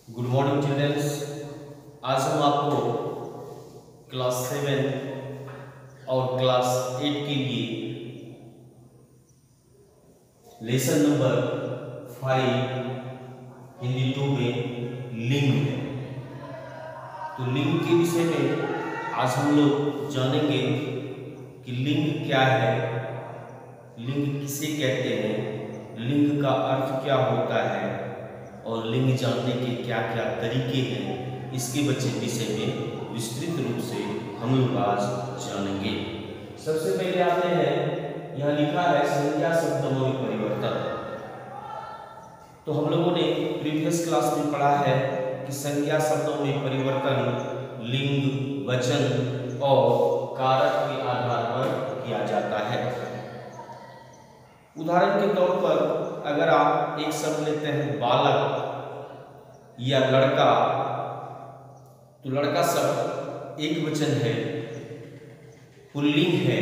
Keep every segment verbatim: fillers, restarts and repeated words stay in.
Good morning children's. आज हम आपको क्लास सेवन और क्लास एट के लिए lesson number five Hindi two में लिंग है। तो लिंग के विषय में आज हम लोग जानेंगे कि लिंग क्या है, लिंग किसे कहते हैं, लिंग का अर्थ क्या होता है और लिंग जानने के क्या क्या तरीके हैं। इसके बच्चे विषय में विस्तृत रूप से हम लोग आज जानेंगे। सबसे पहले आते हैं, यहाँ लिखा है संज्ञा शब्दों में परिवर्तन। तो हम लोगों ने प्रीवियस क्लास में पढ़ा है कि संज्ञा शब्दों में परिवर्तन लिंग, वचन और कारक के आधार पर किया जाता है। उदाहरण के तौर पर अगर आप एक शब्द लेते हैं बालक या लड़का, तो लड़का शब्द एक वचन है, पुल्लिंग है,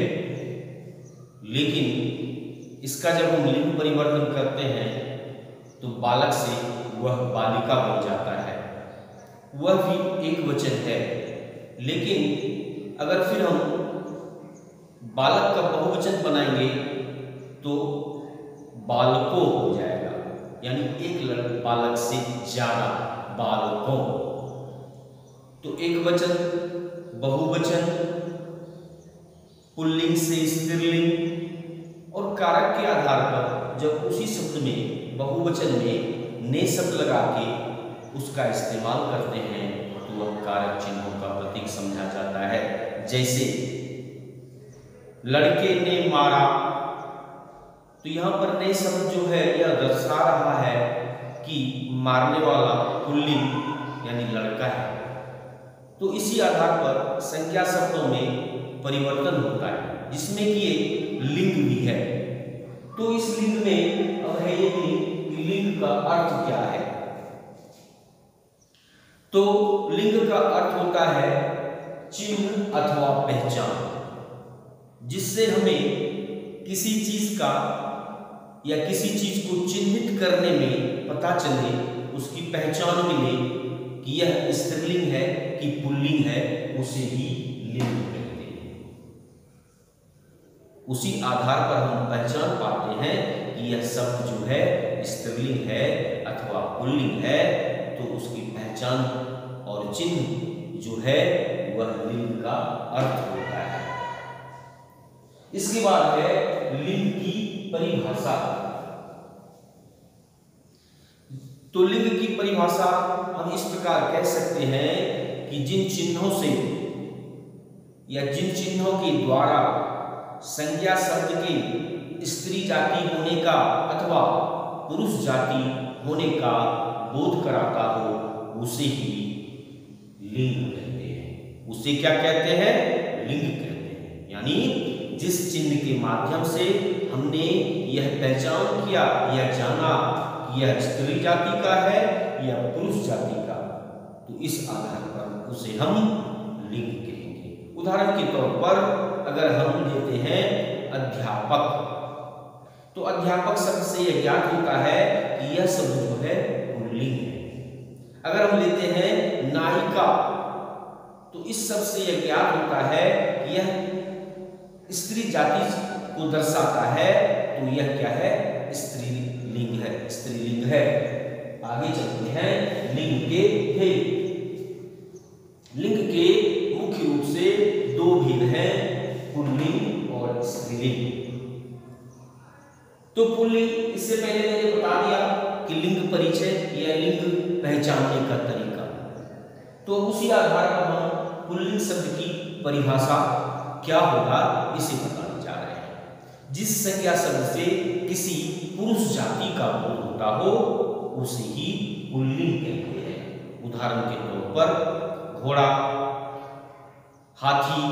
लेकिन इसका जब हम लिंग परिवर्तन करते हैं तो बालक से वह बालिका बन जाता है, वह भी एक वचन है। लेकिन अगर फिर हम बालक का बहुवचन बनाएंगे तो बालकों हो जाएगा, यानी एक बालक से ज्यादा बालकों। तो एक वचन, बहुवचन, पुल्लिंग से स्त्रीलिंग और कारक के आधार पर जब उसी शब्द में बहुवचन में ने शब्द लगा के उसका इस्तेमाल करते हैं तो वह कारक चिन्हों का प्रतीक समझा जाता है। जैसे लड़के ने मारा, तो यहाँ पर ने शब्द जो है यह दर्शा रहा है कि मारने वाला पुल्लिंग यानी लड़का है। तो इसी आधार पर संज्ञा शब्दों में परिवर्तन होता है, जिसमें कि एक लिंग भी है। तो इस लिंग में अब है ये कि लिंग का अर्थ क्या है। तो लिंग का अर्थ होता है चिन्ह अथवा पहचान, जिससे हमें किसी चीज का या किसी चीज को चिन्हित करने में पता चले, उसकी पहचान मिले कि यह स्त्रीलिंग है कि पुल्लिंग है, उसे ही लिंग कहते हैं। उसी आधार पर हम पहचान पाते हैं कि यह शब्द जो है स्त्रीलिंग है अथवा पुल्लिंग है, तो उसकी पहचान और चिन्ह जो है वह लिंग का अर्थ होता है। इसके बाद है लिंग की परिभाषा। तो लिंग की परिभाषा हम इस प्रकार कह सकते हैं कि जिन चिन्हों से या जिन चिन्हों के द्वारा संज्ञा शब्द के स्त्री जाति होने का अथवा पुरुष जाति होने का बोध कराता हो, उसे ही लिंग कहते हैं। उसे क्या कहते हैं? लिंग कहते हैं। यानी जिस चिन्ह के माध्यम से हमने यह पहचान किया या जाना कि यह स्त्री जाति का है या पुरुष जाति का, तो इस आधार पर उसे हम लिंग कहेंगे। उदाहरण के तौर पर अगर हम लेते हैं अध्यापक, तो अध्यापक शब्द से यह ज्ञात होता है कि यह शब्द जो है पुल्लिंग है। अगर हम लेते हैं नायिका, तो इस शब्द से यह ज्ञात होता है कि यह स्त्री जाति को दर्शाता है, तो यह क्या है? स्त्रीलिंग है, स्त्रीलिंग है। आगे चलते हैं लिंग के भेद। लिंग के मुख्य रूप से दो भेद हैं, पुल्लिंग और स्त्रीलिंग। तो पुल्लिंग, इससे पहले मैंने बता दिया कि लिंग परिचय या लिंग पहचानने का तरीका। तो उसी आधार पर हम पुल्लिंग शब्द की परिभाषा क्या होगा इसे बताने जा रहे हैं। जिस संज्ञा शब्द से किसी पुरुष जाति का बोध होता हो, उसे ही पुल्लिंग कहते हैं। उदाहरण के तौर पर घोड़ा, हाथी,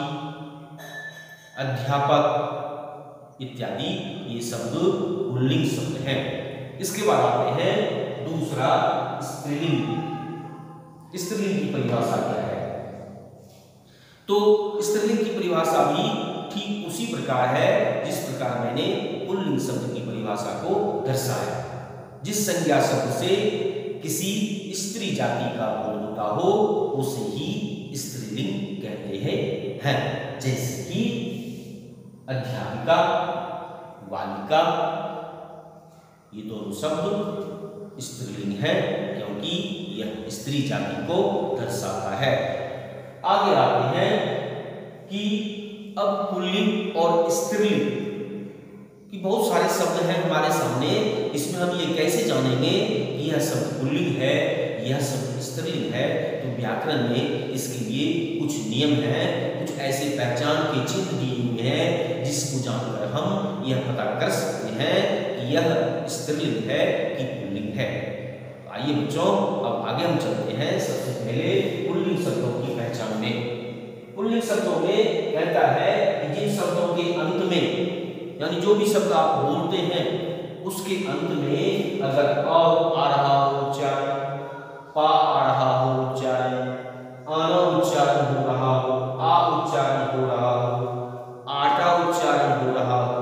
अध्यापक इत्यादि ये शब्द पुल्लिंग शब्द हैं। इसके बाद आते हैं दूसरा स्त्रीलिंग। स्त्रीलिंग की परिभाषा क्या है? तो स्त्रीलिंग की परिभाषा भी ठीक उसी प्रकार है जिस प्रकार मैंने पुल्लिंग शब्द की परिभाषा को दर्शाया। जिस संज्ञा शब्द से किसी स्त्री जाति का बोध होता हो उसे ही स्त्रीलिंग कहते हैं हैं जैसे कि अध्यापिका, बालिका, ये दोनों शब्द स्त्रीलिंग है क्योंकि यह स्त्री जाति को दर्शाता है। आगे आते हैं कि अब पुल्लिंग और स्त्रीलिंग कि बहुत सारे शब्द हैं हमारे सामने, इसमें हम ये कैसे जानेंगे कि यह शब्द पुल्लिंग है, यह शब्द स्त्रीलिंग है। तो व्याकरण में इसके लिए कुछ नियम हैं, कुछ ऐसे पहचान के चिन्ह दिए हुए हैं जिसको जानकर हम यह पता कर सकते हैं कि यह स्त्रीलिंग है कि पुल्लिंग है। आइए बच्चों अब आगे हम चलते हैं। सबसे पहले पुल्लिंग शब्दों की पहचान में, पुल्लिंग शब्दों में कहता है कि जिन शब्दों के अंत में, यानी जो भी शब्द आप बोलते हैं उसके अंत में अगर अ आ रहा हो उच्चारण, पा आ रहा हो उच्चारण, आना उच्चारण हो रहा हो, आ उच्चारण हो रहा हो, आटा उच्चारण हो रहा हो,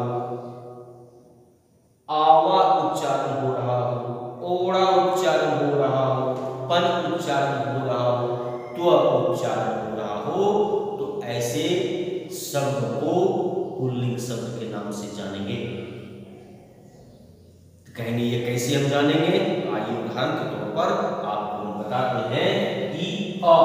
आवा उच्चारण हो रहा हो, ओड़ा उच्चारण हो रहा हो, पन उच्चारण हो रहा हो, त्व उच्चारण हो रहा हो, तो ऐसे शब्द को पुल्लिंग शब्द के नाम से जानेंगे। तो कहेंगे ये कैसे हम जानेंगे? आइए उदाहरण के तौर पर आपको हम बताते हैं कि अ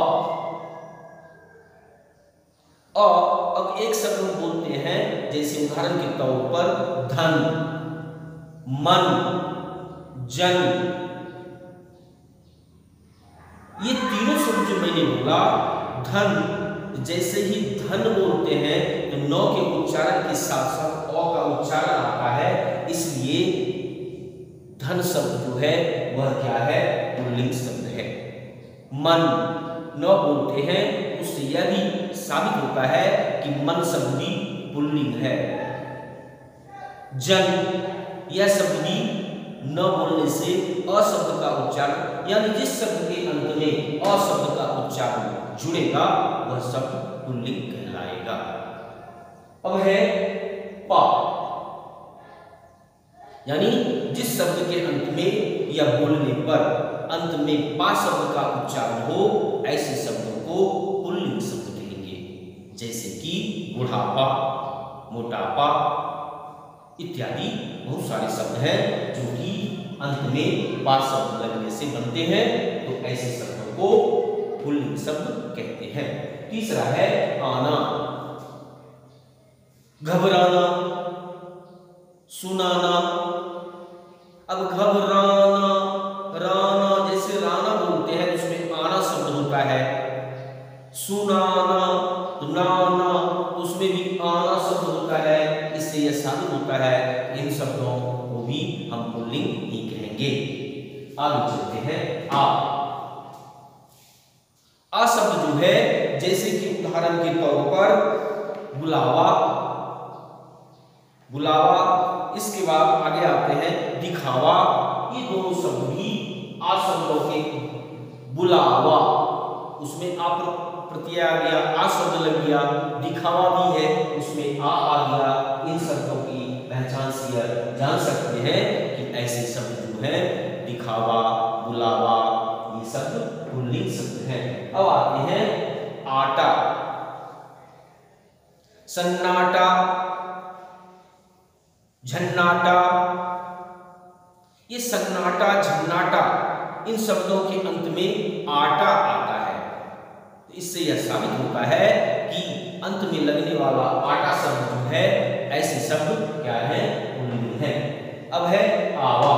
अ अब एक शब्द हम बोलते हैं, जैसे उदाहरण के तौर पर धन, मन, जन, ये तीनों शब्द जो मैंने बोला, धन, जैसे ही धन बोलते हैं तो नौ के उच्चारण के साथ साथ अ का उच्चारण आता है, इसलिए धन शब्द जो है वह क्या है? पुल्लिंग शब्द है। मन न बोलते हैं उससे यह भी साबित होता है कि मन शब्द भी पुल्लिंग है। जन यह शब्द भी न बोलने से अ शब्द का उच्चारण, यानी जिस शब्द के अंत में अ शब्द का उच्चारण जुड़ेगा वह शब्द पुल्लिंग कहलाएगा। अब है पा, यानी जिस शब्द के अंत में या बोलने पर अंत में पा शब्द का उच्चारण हो ऐसे शब्दों को पुल्लिंग शब्द कहेंगे। जैसे कि बुढ़ापा, मोटापा इत्यादि बहुत सारे शब्द हैं जो कि अंत में पा शब्द लगने से बनते हैं, तो ऐसे शब्दों को पुल्लिंग शब्द कहते हैं। तीसरा है आना, घबराना, सुनाना। अब घबराना, राना, जैसे राना बोलते हैं उसमें आना शब्द होता है, सुनाना, नाना उसमें भी आना शब्द होता है, इससे यह साबित होता है इन शब्दों को भी हम पुल्लिंग ही कहेंगे। आगे चलते हैं आ आ शब्द जो है, जैसे कि उदाहरण के तौर पर बुलावा, बुलावा, इसके बाद आगे आते हैं दिखावा। ये दोनों शब्द भी आ शब्दों के, बुलावा उसमें आ प्रत्यय आ गया, आ शब्द लग गया, दिखावा भी है उसमें आ आ गया। इन शब्दों की पहचान से जान सकते हैं कि ऐसे शब्द जो है दिखावा, बुलावा, ये शब्द पुल्लिंग शब्द हैं। अब आते हैं आटा, सन्नाटा, झन्नाटा। ये सन्नाटा, झन्नाटा इन शब्दों के अंत में आटा आता है, तो इससे यह साबित होता है कि अंत में लगने वाला आटा शब्द जो है ऐसे शब्द क्या है? पुल्लिंग है। अब है आवा।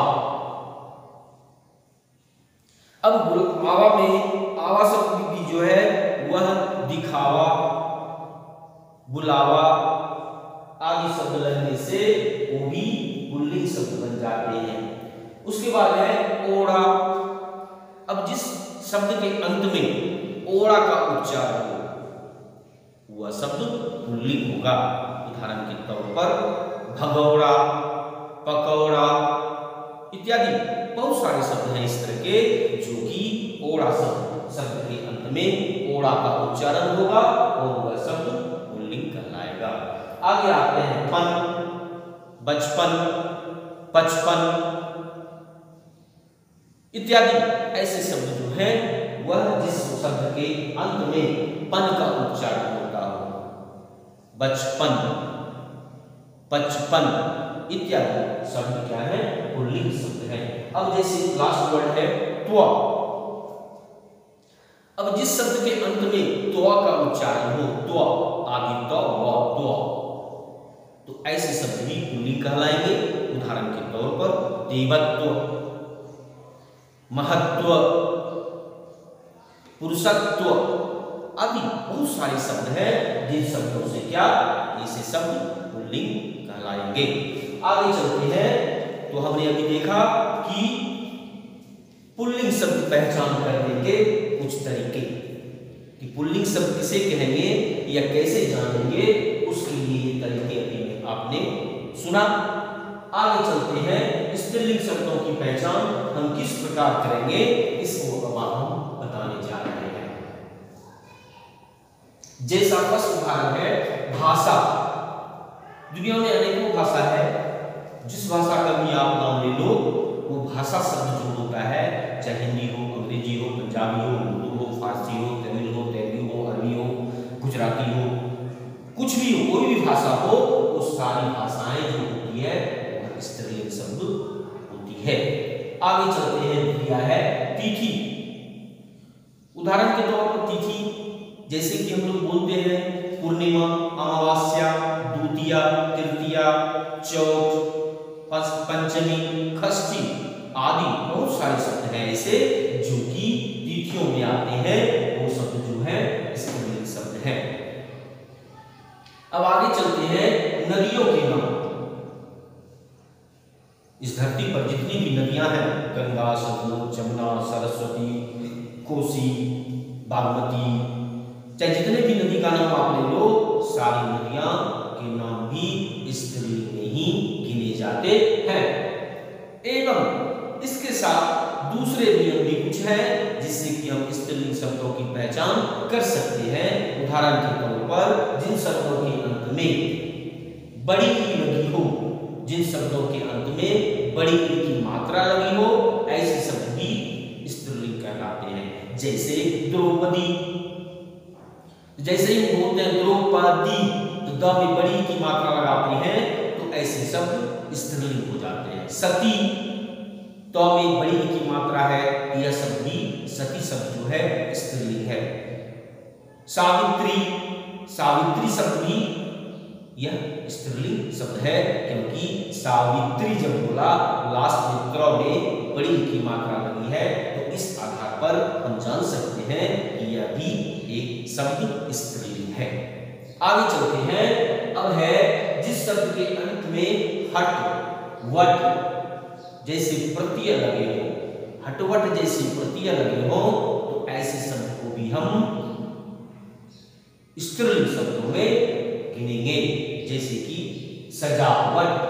अब आवा में आवा शब्द भी जो है वह दिखावा, बुलावा आदि शब्द लगने से वो भी पुल्लिंग शब्द बन जाते हैं। उसके बाद है ओड़ा। अब जिस शब्द के अंत में ओड़ा का उच्चारण हो वह शब्द पुल्लिंग होगा। उदाहरण के तौर पर भगौड़ा, पकौड़ा इत्यादि बहुत सारे शब्द हैं इस तरह के जो कि ओड़ा शब्द शब्द के अंत में ओड़ा का उच्चारण होगा और वह शब्द पुल्लिंग कहलाएगा। आगे आते हैं पन, बचपन, पचपन, इत्यादि ऐसे शब्द जो हैं वह जिस शब्द के अंत में पन का उच्चारण होता हो, बचपन, पचपन इत्यादि शब्द क्या है, पुल्लिंग शब्द है। अब जैसे लास्ट वर्ड है त्वा, अब जिस शब्द के अंत में त्वा का उच्चारण हो, त्वा आदि त्वा त्वा, तो ऐसे शब्द भी पुल्लिंग कहलाएंगे। उदाहरण के तौर पर देवत्व, महत्व, पुरुषत्व आदि बहुत सारे शब्द हैं जिन शब्दों से क्या ऐसे शब्द पुल्लिंग कहलाएंगे। आगे चलते हैं तो हमने अभी देखा कि पुल्लिंग शब्द पहचान करने के कुछ तरीके, कि पुल्लिंग शब्द किसे कहेंगे या कैसे जानेंगे, उसके लिए ये तरीके अभी आपने सुना। आगे चलते हैं स्त्रीलिंग शब्दों की पहचान हम किस प्रकार करेंगे, इसको अब हम बताने जा रहे हैं। जैसा फर्स्ट उदाहरण है भाषा। दुनिया में अनेकों भाषा है, जिस भाषा का भी आप नाम ले लो, वो भाषा शब्द जो होता है, चाहे हिंदी हो, अंग्रेजी हो, पंजाबी हो, उर्दू हो, फारसी हो, तमिल हो, तेलुगु हो, अरबी हो, गुजराती हो, कुछ भी हो, कोई भी भाषा हो, वो सारी भाषाएं जो होती है वह स्त्रीलिंग शब्द होती है। आगे चलते हैं, दिया है तिथि। उदाहरण के तौर पर तिथि, जैसे कि हम लोग बोलते हैं पूर्णिमा, अमावस्या, द्वितीया, तृतीया, चौथ, पंचमी, षष्ठी आदि बहुत सारे शब्द हैं ऐसे जो कि तिथियों में आते हैं, वो शब्द जो है स्त्रीलिंग शब्द हैं। अब आगे चलते हैं नदियों के नाम। इस धरती पर जितनी भी नदियां हैं, गंगा, सतलुज, जमुना, सरस्वती, कोसी, बागमती, चाहे जितने भी नदी का नाम आप ले लो, सारी नदियां के नाम भी स्त्रीलिंग में ही गिने जाते हैं। एवं इसके साथ दूसरे नियम भी कुछ हैं जिससे कि हम स्त्रीलिंग शब्दों की पहचान कर सकते हैं। उदाहरण के तौर पर जिन शब्दों के अंत में बड़ी ई लगी हो, जिन शब्दों के अंत में बड़ी ई की मात्रा लगी हो, ऐसे शब्द भी स्त्रीलिंग कहलाते हैं। जैसे द्रौपदी, जैसे ही बोलते हैं द्रौपदी, तो द में बड़ी की मात्रा लगाते हैं, तो ऐसे शब्द स्त्रीलिंग हो जाते हैं। सती, तो में बड़ी की मात्रा है, यह शब्द भी सती शब्द जो है स्त्रीलिंग है। सावित्री, सावित्री शब्द भी यह स्त्रीलिंग शब्द है, क्योंकि सावित्री जब बोला लास्ट में त्र में बड़ी की मात्रा लगी है, तो इस आधार पर हम जान सकते हैं कि यह भी एक शब्द स्त्रीलिंग है। आगे चलते हैं, अब है जिस शब्द के अंत में हट, वट जैसे प्रत्यय लगे हो, हटवट जैसे प्रत्यय लगे हो, तो ऐसे शब्द को भी हम स्त्रीलिंग शब्दों में गिनेंगे। जैसे कि सजावट,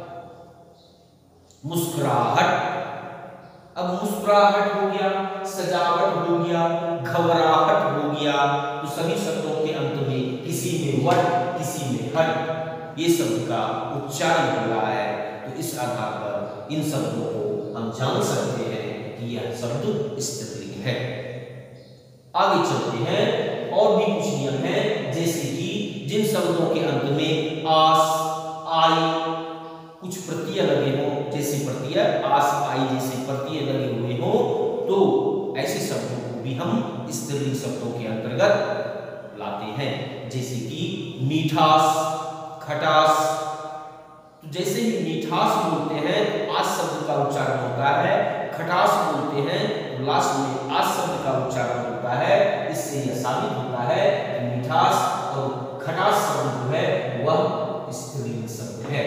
मुस्कुराहट। अब मुस्कुराहट हो गया, सजावट हो गया, घबराहट हो गया, तो सभी शब्दों के अंत में किसी में वट, किसी में हट, ये शब्द का उच्चारण हो रहा है। तो इस आधार पर इन शब्दों को हम जान सकते हैं कि यह शब्द स्त्रीलिंग है। आगे चलते हैं, और भी कुछ नियम हैं, जैसे कि जिन शब्दों के अंत में आस, आई कुछ प्रत्यय लगे हो, जैसे प्रत्यय आस, आई जैसे प्रत्यय लगे हुए हो, तो ऐसे शब्दों को भी हम स्त्रीलिंग शब्दों के अंतर्गत लाते हैं। जैसे कि मीठास, खटास। तो जैसे ही मीठास बोलते हैं तो आस शब्द का उच्चारण होता है, खटास बोलते हैं तो लास्ट में आस शब्द का उच्चारण होता है। इससे यह साबित होता है कि मीठास और खटास शब्द जो है वह स्त्रीलिंग शब्द है।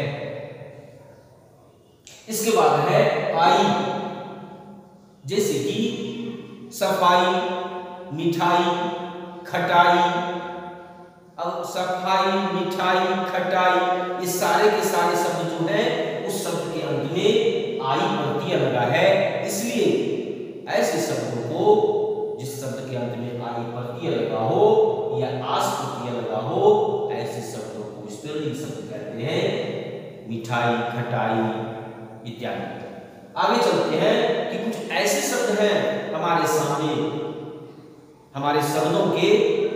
इसके बाद है आई, जैसे कि सफाई, मिठाई, खटाई। अब सफाई, मिठाई, खटाई, ये सारे के सारे शब्द जो है उस शब्द के अंत में आई प्रत्यय लगा है, इसलिए ऐसे शब्दों को जिस शब्द के अंत में आई प्रत्यय लगा हो या आस प्रत्यय लगा हो, ऐसे शब्दों को स्त्रीलिंग शब्द कहते हैं। मिठाई, खटाई इत्यादि। आगे चलते हैं कि कुछ ऐसे शब्द हैं हमारे सामने, हमारे शब्दों के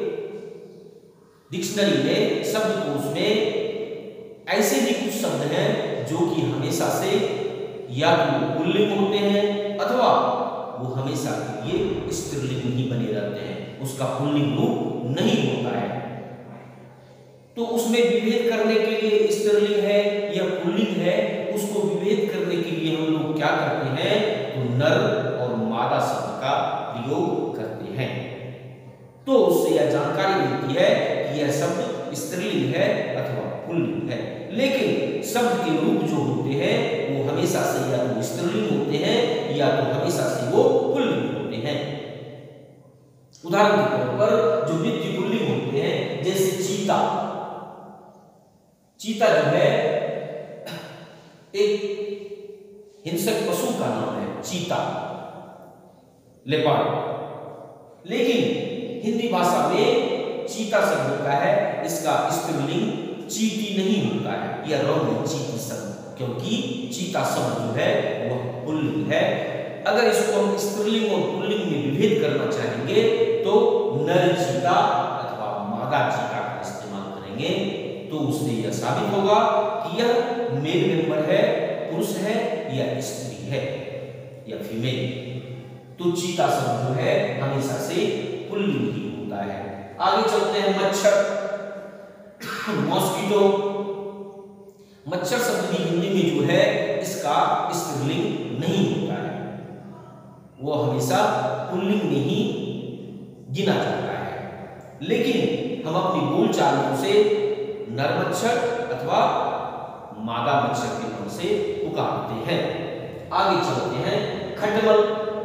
डिक्शनरी में, शब्दकोश में ऐसे भी कुछ शब्द हैं जो कि हमेशा से या तो पुल्लिंग होते हैं अथवा वो हमेशा के लिए स्त्रीलिंग ही बने रहते हैं, उसका पुल्लिंग रूप नहीं होता है। तो उसमें विभेद करने के लिए स्त्रीलिंग है या पुल्लिंग है, उसको विभेद करने के लिए हम लोग क्या करते हैं, तो नर और मादा शब्द का प्रयोग करते हैं। तो उससे यह जानकारी मिलती है कि यह शब्द स्त्रीलिंग है अथवा पुल्लिंग है। लेकिन शब्द के रूप जो होते हैं वो हमेशा से या तो स्त्रीलिंग होते हैं या तो हमेशा से वो पुल्लिंग होते हैं। उदाहरण के तौर पर जो नित्य पुल्लिंग होते हैं, जैसे चीता, चीता जो है एक हिंसक पशु का नाम है, चीता, लेपर्ड। लेकिन हिंदी भाषा में चीता शब्द होता है, इसका स्त्रीलिंग चीटी नहीं होता है, यह रॉन्ग है चीटी शब्द, क्योंकि चीता शब्द जो है वह पुल्लिंग है। अगर इसको हम स्त्रीलिंग और पुल्लिंग में विभेद करना चाहेंगे तो नर चीता अथवा मादा चीता का इस्तेमाल करेंगे, तो उससे यह साबित होगा कि यह मेल मेंबर है, पुरुष है या स्त्री है या फीमेल। तो चीता शब्द जो है हमेशा से पुल्लिंग ही होता है। आगे चलते हैं मच्छर, मॉस्किटो। मच्छर शब्द भी हिंदी में जो है इसका स्त्रीलिंग नहीं होता है, वो हमेशा पुल्लिंग में ही गिना जाता है। लेकिन हम अपनी बोलचाल में उसे नर मच्छर अथवा मादा मच्छर के नाम से पुकारते हैं। आगे चलते हैं खटमल,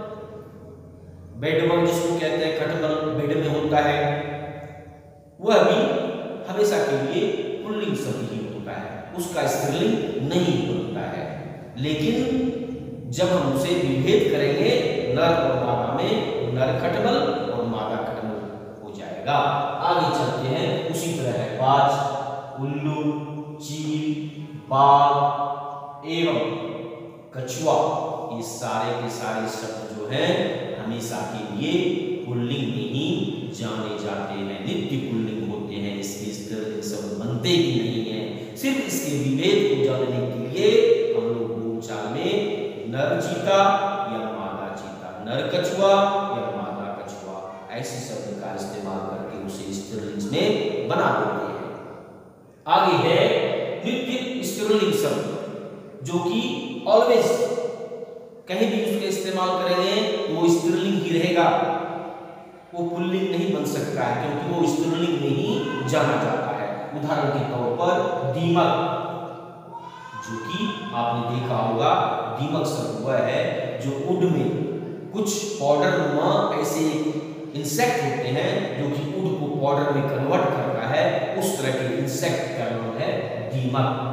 बेडबग जिसको कहते हैं, खटमल बेड में होता है, वह भी हमेशा के लिए पुल्लिंग शब्द ही होता है, उसका स्त्रीलिंग नहीं होता है। लेकिन जब हम उसे विभेद करेंगे नर और मादा में, नर खटमल और मादा खटमल हो जाएगा। आगे चलते हैं, उसी तरह है बाज, उल्लू, चील, बाघ एवं कछुआ, ये सारे के सारे शब्द जो हैं हमेशा के लिए पुल्लिंग में ही जाने जाते हैं, नित्य पुल्लिंग होते हैं, इसके स्त्रीलिंग शब्द बनते ही नहीं है। सिर्फ इसके विभेद को जानने के लिए हम लोग बोलचाल में नर चीता या मादा चीता, नर कछुआ या मादा कछुआ ऐसे शब्द का इस्तेमाल करके उसे स्त्रीलिंग में बना देते हैं। आगे है नित्य स्त्रीलिंग शब्द, जो कि ऑलवेज कहीं भी उसके इस्तेमाल करेंगे तो वो स्त्रीलिंग ही रहेगा, वो पुल्लिंग नहीं बन सकता है, क्योंकि वो स्त्रीलिंग में ही जाना जाता है। उदाहरण के तौर पर दीमक, जो कि आपने देखा होगा, दीमक शब्द वह है जो वुड में कुछ पाउडर नुमा ऐसे इंसेक्ट होते हैं जो कि वुड को पाउडर में कन्वर्ट करता है, उस तरह के इंसेक्ट का नाम है दीमक।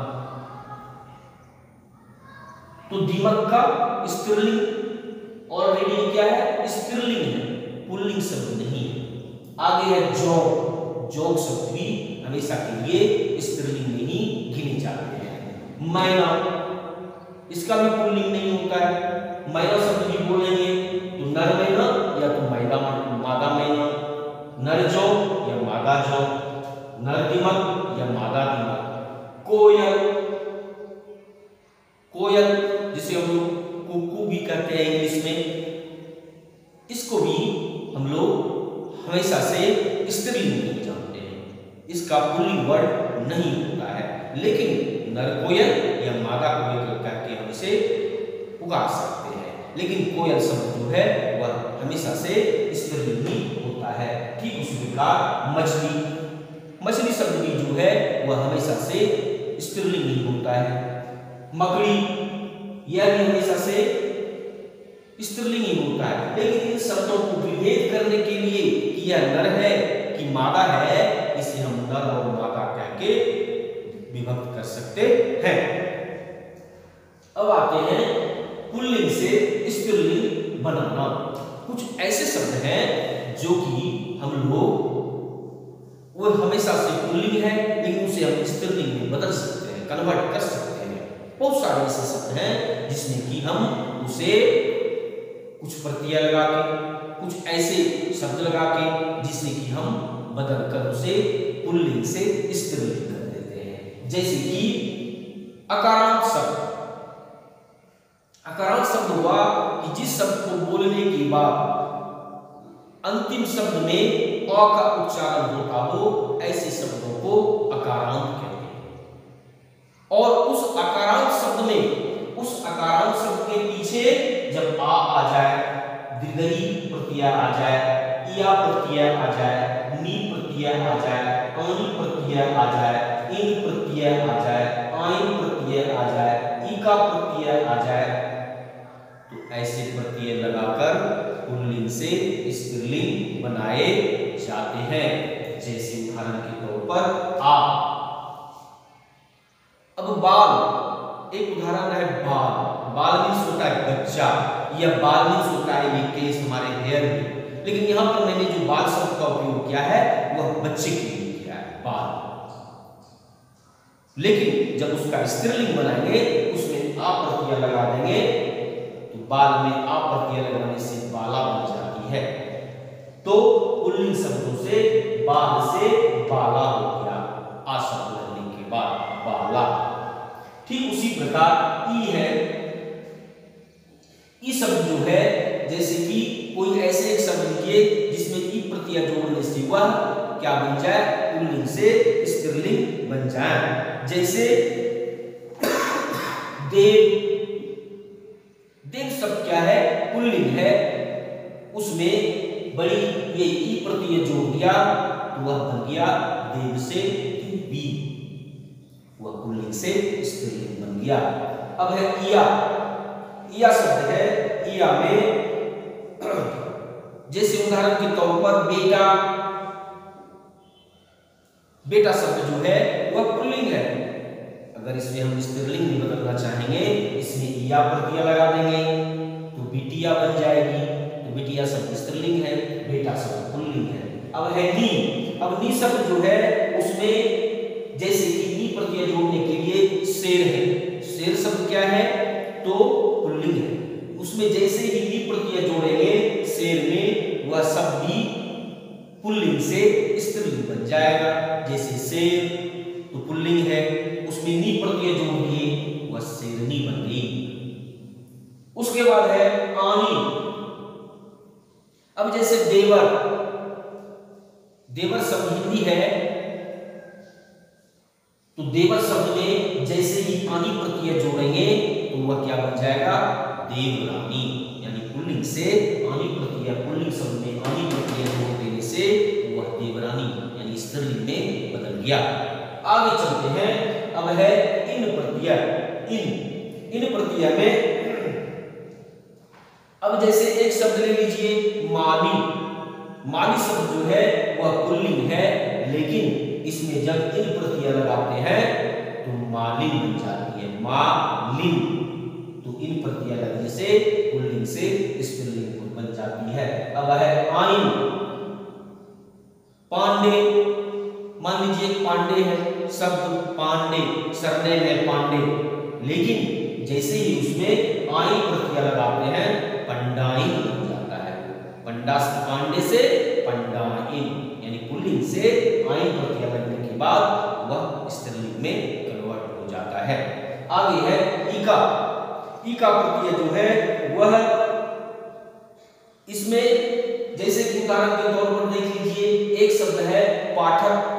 तो दीमक का स्त्रीलिंग ऑलरेडी क्या है, स्त्रीलिंग है, पुल्लिंग शब्द नहीं है। आगे है जोग, जोग शब्द भी हमेशा के लिए स्त्रीलिंग में ही गिने जाते हैं। मैना, इसका भी पुल्लिंग नहीं होता है, मैना शब्द भी बोलेंगे तो नर मैना या तो मैदा मादा मैना, नर जोग या मादा जोग, नर दीमक या मादा दीमक। कोयल, कोयल जिसे हम लोग कुकू भी कहते हैं इंग्लिश में, इसको भी हम लोग हमेशा से स्त्रीलिंग में जानते हैं, इसका पुल्लिंग वर्ड नहीं होता है। लेकिन नर कोयल या मादा कोयल करके हम इसे पुकार सकते हैं, लेकिन कोयल शब्द जो है वह हमेशा से स्त्रीलिंग ही होता है। ठीक उसी प्रकार मछली, मछली शब्द भी जो है वह हमेशा से स्त्रीलिंग ही होता है। मकड़ी, यह भी हमेशा से स्त्रीलिंग ही होता है, लेकिन इन शब्दों को विभेद करने के लिए कि यह नर है कि मादा है, इसे हम नर और मादा कह के विभक्त कर सकते हैं। अब आते हैं पुल्लिंग से स्त्रीलिंग बनाना। कुछ ऐसे शब्द हैं जो कि हम लोग वो हमेशा से पुल्लिंग है लेकिन उसे हम स्त्रीलिंग में बदल सकते हैं, कन्वर्ट कर सकते हैं। बहुत सारे ऐसे शब्द हैं जिसमें कि हम उसे कुछ प्रत्यय लगा के, कुछ ऐसे शब्द लगा के जिससे कि हम बदल कर उसे पुल्लिंग से स्त्रीलिंग कर देते हैं। जैसे कि अकारांत शब्द। अकारांत शब्द हुआ कि जिस शब्द को बोलने के बाद अंतिम शब्द में अ का उच्चारण होता हो, ऐसे शब्दों को अकारांत कहते हैं। और उस अकारांत शब्द में, उस अकारांत शब्द के पीछे जब आ आ जाए, दीर्घई प्रत्यय आ जाए, इया प्रत्यय आ जाए, नी प्रत्यय आ जाए, आनी प्रत्यय आ जाए, इन प्रत्यय आ जाए, आइन प्रत्यय आ जाए, इका प्रत्यय आ जाए, तो ऐसे प्रत्यय लगाकर पुल्लिंग से स्त्रीलिंग बनाए जाते हैं। जैसे उदाहरण के तौर पर आ। अब बाल, एक उदाहरण है बाल। बाल मीन्स होता है बच्चा, या बाल मीन्स होता है ये केस, हमारे हेयर में। लेकिन यहां पर मैंने जो बाल शब्द का उपयोग किया है वह बच्चे के लिए किया है, बाल। लेकिन जब उसका स्त्रीलिंग बनाएंगे उसमें आ प्रत्यय लगा देंगे, तो बाल में आ प्रत्यय लगाने से बाला बन जाती है। तो पुल्लिंग शब्दों से बाल से बाला हो गया, आ शब्द लगने के बाद बाला। ठीक उसी प्रकार ई है। ई शब्द जो है, जैसे कि कोई ऐसे एक शब्द लिखिए जिसमें ई प्रत्यय जोड़ने से वह क्या बन जाए, पुल्लिंग से स्त्रीलिंग बन जाए। जैसे देव। देव शब्द क्या है, पुल्लिंग है। उसमें बड़ी ये ई प्रत्यय जोड़ दिया तो वह बन गया देव से देवी, वह पुल्लिंग से स्त्रीलिंग बन गया। अब है इया। इया शब्द है। इया में जैसे उदाहरण के तौर पर बेटा। बेटा शब्द जो है वह पुल्लिंग है। अगर इसमें हम स्त्रीलिंग में बदलना चाहेंगे, इसमें इया प्रत्यय लगा देंगे तो बिटिया बन जाएगी। तो बिटिया शब्द स्त्रीलिंग है, बेटा शब्द पुल्लिंग है। अब है नी। अब नी शब्द जो है उसमें जैसे कि नी प्रत्यय जोड़ने के लिए शेर है। शेर शब्द क्या है, तो पुल्लिंग है। उसमें जैसे ही नी प्रत्यय जोड़ेंगे शेर में, वह शब्द भी पुल्लिंग से स्त्रीलिंग बन जाएगा। जैसे शेर तो पुल्लिंग है, उसमें नी प्रत्यय जोड़ दिए, वह शेरनी बन गई। उसके बाद है आनी। अब जैसे देवर। देवर शब्द हिंदी है, तो देवर शब्द में जैसे ही आनी प्रत्यय जोड़ेंगे तो वह क्या बन जाएगा, देवरानी। यानी पुल्लिंग से आनी प्रत्यय, पुल्लिंग शब्द में आनी प्रत्यय जोड़ देने से वह देवरानी यानी स्त्रीलिंग में बदल गया। आगे चलते हैं। अब है इन प्रत्यय। इन इन प्रत्यय में अब जैसे एक शब्द ले लीजिए माली। माली शब्द जो है वह पुल्लिंग है, लेकिन इसमें जब इन प्रत्यय लगाते हैं तो मालिन बन जाती है, मालिन। तो इन प्रत्यय लगने से पुल्लिंग से स्त्रीलिंग बन जाती है। अब है आइन। पांडे। मान लीजिए पांडे है शब्द, पांडे सरनेम है पांडे, लेकिन जैसे ही उसमें आइन प्रत्यय लगाते हैं पंडाइन बन जाता है। पंडा से पांडे से पंडाइन, यानी पुल्लिंग से आइन प्रत्यय लगने के बाद वह स्त्रीलिंग में कन्वर्ट हो जाता है। आगे है इका। इका प्रत्यय जो है वह इसमें जैसे कि उदाहरण के तौर पर देख लीजिए, एक शब्द है पाठक।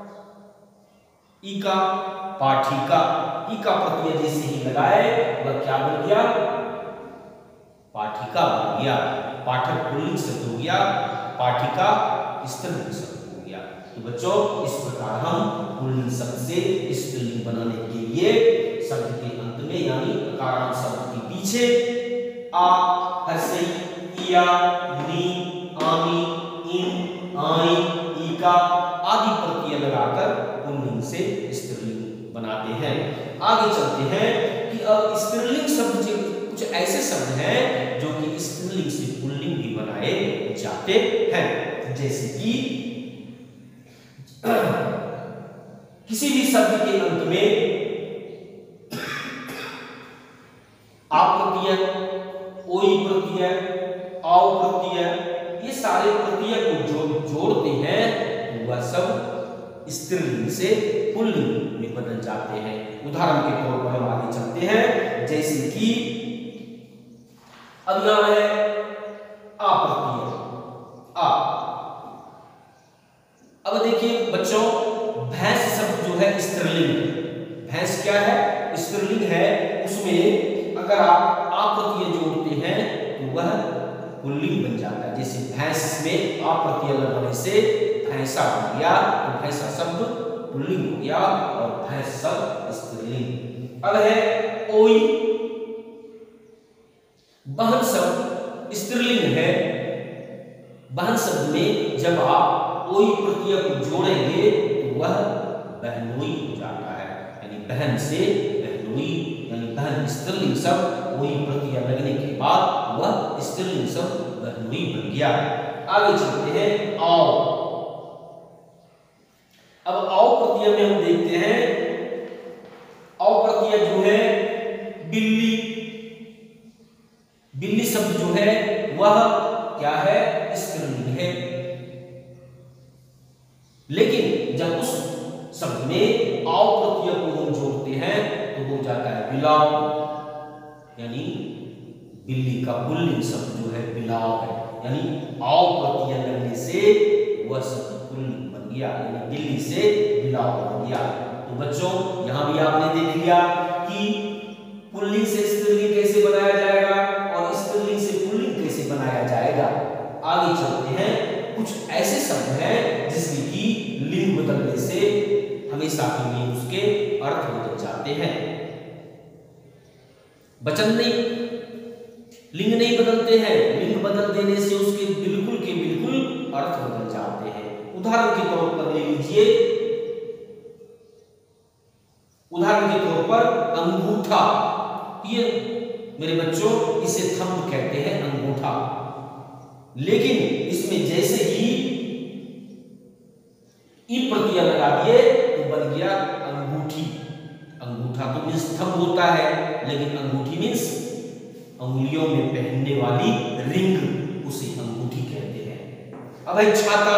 इका पाठिका। इका प्रत्यय जैसे ही लगाए वह क्या बन गया, पाठिका बन गया। पाठक पुल्लिंग शब्द हो गया, पाठिका स्त्रीलिंग शब्द हो गया। तो बच्चों इस प्रकार हम पुल्लिंग शब्द से स्त्रीलिंग बनाने के लिए शब्द के अंत में यानी अकारांत शब्द के पीछे आ, हर्षई, इया, नी, आमी, इन, आई, इका आदि प्रत्यय लगाकर पुल्लिंग से स्त्रीलिंग बनाते हैं। आगे चलते हैं कि अब स्त्रीलिंग शब्द कुछ ऐसे शब्द हैं जो कि स्त्रीलिंग से पुल्लिंग भी बनाए जाते हैं। जैसे कि किसी भी शब्द के अंत में आप प्रत्यय ओई प्रत्यय, आव प्रत्यय, ये सारे प्रत्यय को जो जोड़ते हैं तो वह सब स्त्रीलिंग से पुल्लिंग में बदल जाते हैं। उदाहरण के तौर पर हम आगे चलते हैं, जैसे कि अब यहां है आ प्रत्यय, आ। अब देखिए बच्चों, भैंस शब्द जो है स्त्रीलिंग, भैंस क्या है? स्त्रीलिंग है। उसमें अगर आप आ प्रत्यय जोड़ते हैं तो वह पुल्लिंग बन जाता है। जैसे भैंस में आ प्रत्यय लगने से भैंसा हो गया, तो भैंसा शब्द पुल्लिंग हो गया और भैंस शब्द स्त्रीलिंग। अब है ओई, बहन शब्द स्त्रीलिंग है। बहन शब्द में जब आप ओई प्रत्यय को जोड़ेंगे तो वह बहनोई हो जाता है, यानी बहन से बहनोई, यानी बहन स्त्रीलिंग शब्द ओई प्रत्यय लगने के बाद वह स्त्रीलिंग शब्द बहनोई बन गया। आगे चलते हैं आओ। अब आओ प्रत्यय में हम देखते हैं, आओ प्रत्यय जो है बिल्ली, बिल्ली शब्द जो है वह क्या है? स्त्रीलिंग है। लेकिन जब उस शब्द में आओ प्रत्यय को हम जोड़ते हैं तो हो जाता है बिलाव, यानी बिल्ली का पुल्लिंग शब्द जो है बिलाव है, यानी आओ प्रत्यय लगने से वह शब्द पुल्लिंग बन गया, यानी बिल्ली से बिलाव बन गया। तो बच्चों यहां भी आपने देख लिया कि पुल्लिंग से स्त्रीलिंग कैसे बनाया जाएगा और स्त्रीलिंग से पुल्लिंग कैसे बनाया जाएगा। आगे चलते हैं, कुछ ऐसे शब्द हैं जिसमें कि लिंग बदलने से हमेशा के लिए उसके अर्थ बदल जाते हैं। वचन नहीं, लिंग नहीं बदलते हैं, लिंग बदल देने से उसके बिल्कुल के बिल्कुल अर्थ बदल जाते हैं। उदाहरण के तौर पर ले लीजिए, उदाहरण के तौर पर अंगूठा, ये मेरे बच्चों इसे थंब कहते हैं, अंगूठा। लेकिन इसमें जैसे ही ई प्रत्यय लगा दिए तो बन गया अंगूठी। अंगूठा तो मीन्स थंब होता है, लेकिन अंगूठी मीन्स अंगुलियों में पहनने वाली रिंग, उसे अंगूठी कहते हैं। अब है छाता,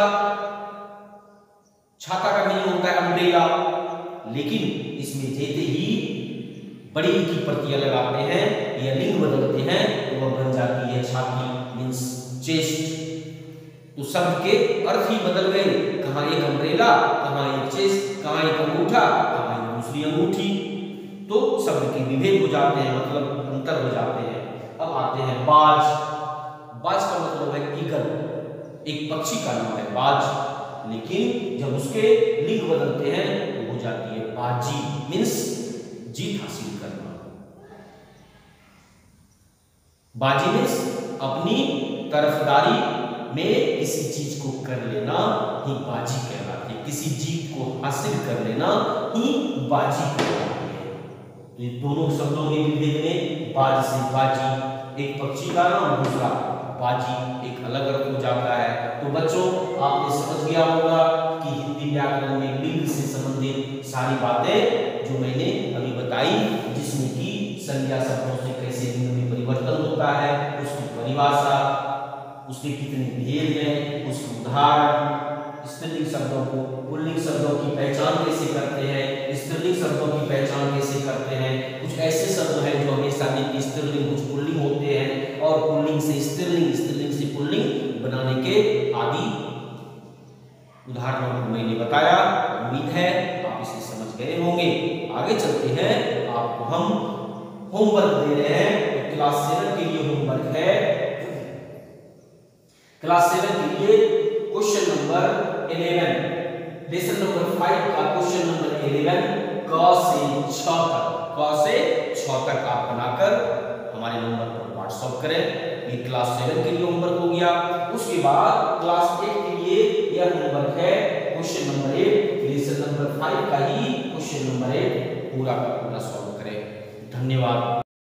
छाता का मीनिंग होता है अम्ब्रेला, लेकिन इसमें जैसे ही बड़ी की प्रत्यय लगाते हैं या लिंग बदलते हैं तो वह बन जाती है छाती, मीन्स चेस्ट। तो शब्द के अर्थ ही बदल गए, कहां एक अम्ब्रेला, कहां एक चेस्ट, कहां एक अंगूठा, कहां एक दूसरी अंगूठी। तो शब्द के विभेद हो जाते हैं, मतलब अंतर हो जाते हैं। अब आते हैं बाज। बाज का मतलब है ईगल, एक पक्षी का नाम है बाज, लेकिन जब उसके लिंग बदलते हैं तो हो जाती है बाजी, मीन्स जीत हासिल करना। बाजी मीन्स अपनी तरफदारी में किसी चीज को कर लेना ही बाजी कहलाती है, किसी जीत को हासिल कर लेना ही बाजी कहलाती है। तो ये दोनों शब्दों के विभेद में बाज से बाजी, एक पक्षी का नाम, दूसरा बाजी, एक अलग अर्थ हो जाता है। तो बच्चों आपने समझ गया होगा कि हिंदी व्याकरण में लिंग से संबंधित सारी बातें जो मैंने अभी बताई, जिसमें कि संज्ञा शब्दों से कैसे लिंग में परिवर्तन होता है, उसकी परिभाषा, उसके कितने भेद हैं, उसके उदाहरण, स्त्रीलिंग शब्दों को पुल्लिंग शब्दों की पहचान कैसे करते हैं, स्त्रीलिंग शब्दों की पहचान कैसे करते हैं। कुछ ऐसे शब्द हैं जो हमेशा में स्त्रीलिंग कुछ पुल्लिंग होते हैं और पुल्लिंग से स्त्रीलिंग, स्त्रीलिंग से पुल्लिंग बनाने के आदि उदाहरणों को मैंने बताया। उम्मीद है आप इसे समझ गए होंगे। आगे चलते हैं, आपको हम होमवर्क दे रहे हैं। तो क्लास सेवन के लिए होमवर्क है, क्लास सेवन के लिए question number eleven, lesson number five का क्वेश्चन नंबर इलेवन, क से छ तक, क से छ तक आप बनाकर हमारे नंबर पर व्हाट्सएप करें। ये क्लास सेवन के लिए होमवर्क हो गया। उसके बाद क्लास एट के लिए यह होमवर्क है question number eight, lesson number five का ही क्वेश्चन नंबर एट पूरा का पूरा सॉल्व करें। धन्यवाद।